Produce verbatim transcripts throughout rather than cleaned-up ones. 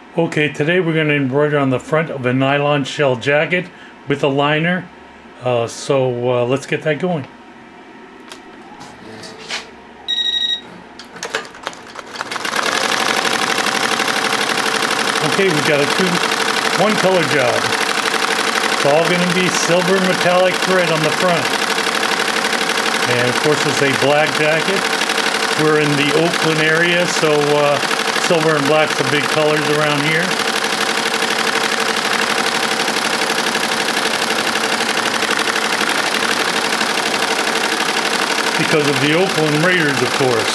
Okay, today we're going to embroider on the front of a nylon shell jacket with a liner. Uh, so uh, let's get that going. Okay, we've got a two, one color job. It's all going to be silver metallic thread on the front. And of course it's a black jacket. We're in the Oakland area, so uh, silver and black's the big colors around here. Because of the Oakland Raiders, of course.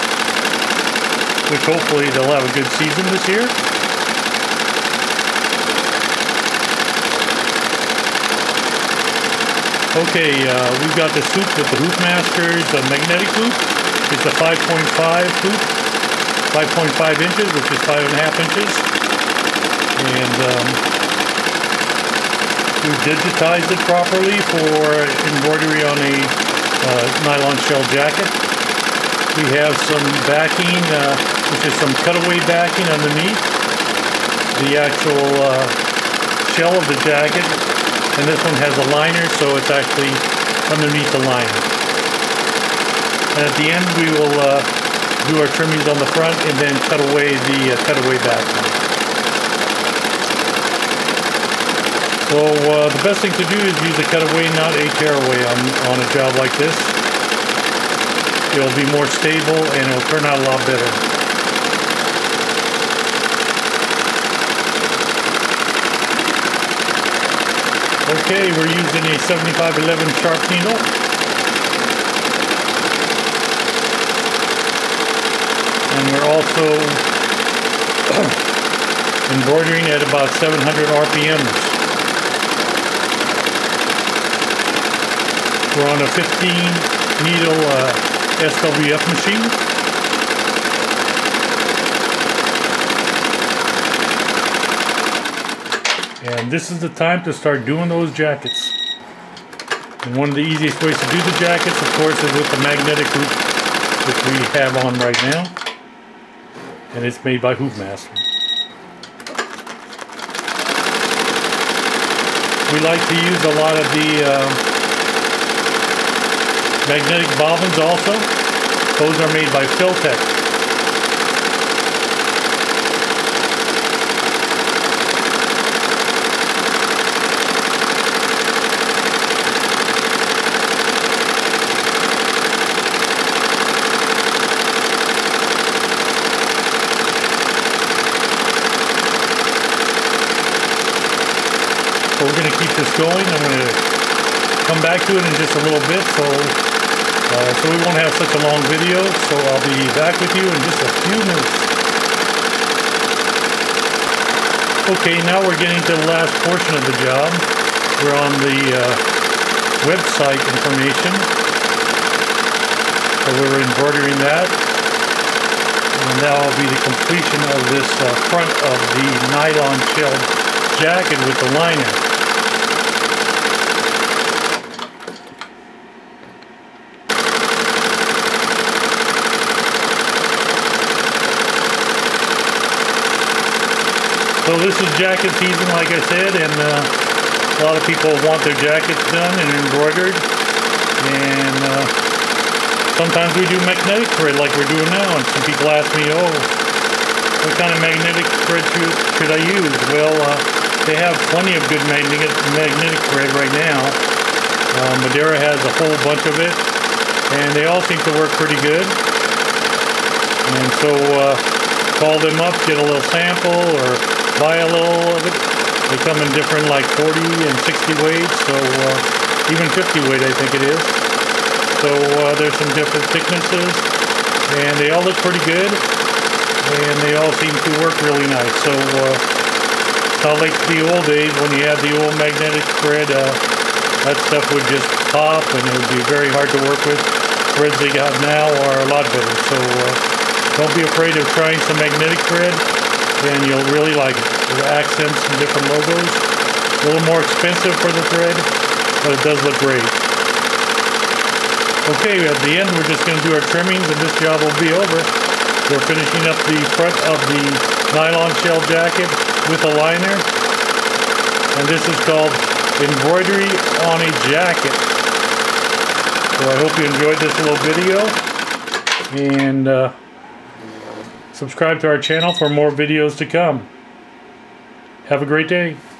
Which hopefully they'll have a good season this year. Okay, uh, we've got the suit with the Hoopmasters uh, magnetic hoop. It's a five point five hoop, five point five inches, which is five and a half inches. And um, we've digitized it properly for embroidery on a uh, nylon shell jacket. We have some backing, uh, which is some cutaway backing underneath the actual uh, shell of the jacket. And this one has a liner, so it's actually underneath the liner. And at the end, we will uh, do our trimmings on the front and then cut away the uh, cutaway backing. So uh, the best thing to do is use a cutaway, not a tearaway on, on a job like this. It'll be more stable and it'll turn out a lot better. Okay, we're using a seventy-five eleven sharp needle. And we're also embroidering at about seven hundred R P Ms. We're on a fifteen needle uh, S W F machine. And this is the time to start doing those jackets. And one of the easiest ways to do the jackets, of course, is with the magnetic hoop, which we have on right now. And it's made by Hoopmaster. We like to use a lot of the uh, magnetic bobbins also. Those are made by Filtech. We're going to keep this going. I'm going to come back to it in just a little bit, so uh, so we won't have such a long video. So I'll be back with you in just a few minutes. Okay, now we're getting to the last portion of the job. We're on the uh, website information, so we're embroidering that, and that will be the completion of this uh, front of the nylon shell jacket with the liner. So this is jacket season, like I said, and uh, a lot of people want their jackets done and embroidered. And uh, sometimes we do magnetic thread like we're doing now, and some people ask me, oh, what kind of magnetic thread should, should I use? Well, uh, they have plenty of good magnetic, magnetic thread right now. Uh, Madeira has a whole bunch of it, and they all seem to work pretty good. And so uh, call them up, get a little sample, or buy a little of it. They come in different, like forty and sixty weights, so uh, even fifty weight I think it is. So uh, there's some different thicknesses, and they all look pretty good, and they all seem to work really nice. So uh, it's not like the old days when you had the old magnetic thread. Uh, that stuff would just pop, and it would be very hard to work with. Threads they got now are a lot better. So uh, don't be afraid of trying some magnetic thread, and you'll really like it. There's accents and different logos. A little more expensive for the thread, but it does look great. Okay, at the end we're just going to do our trimmings and this job will be over. We're finishing up the front of the nylon shell jacket with a liner. And this is called Embroidery on a Jacket. So I hope you enjoyed this little video. And uh, subscribe to our channel for more videos to come. Have a great day.